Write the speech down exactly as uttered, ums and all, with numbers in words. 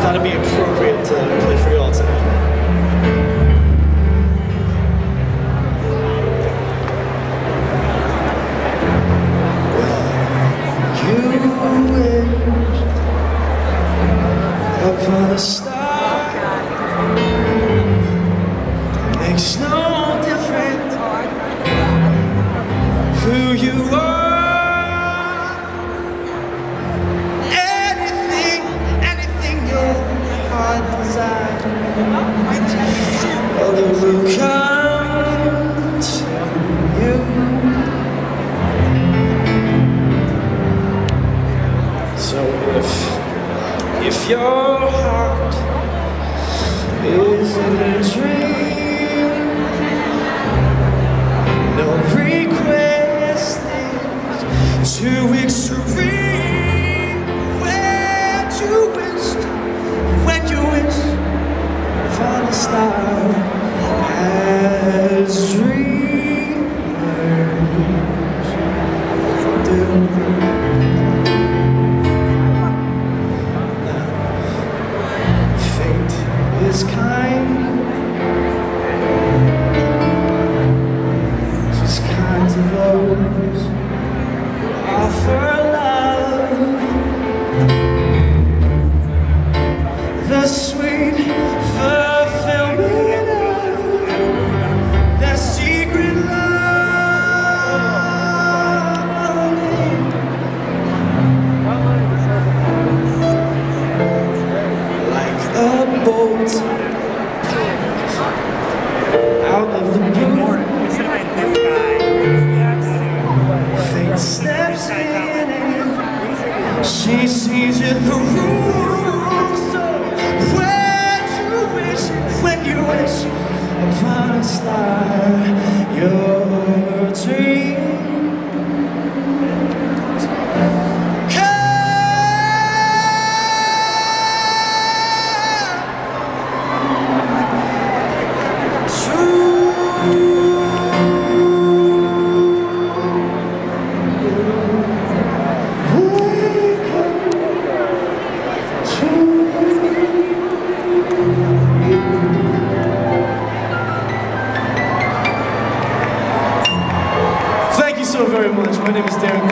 thought it'd be appropriate to play for you all tonight. Upon a star, makes no difference who you are. Anything, anything your heart desires, well, it will come to you. So if If your heart is in a dream, no request is too extreme. When you wish, when you wish for a star as dreamers do. Is kind, she's kind to those who offer love, the sweet fulfillment of their secret love. Like a bolt out of the blue, fate steps in and she sees in the room. So when you wish, when you wish upon a star, your dream very much. My name is Darren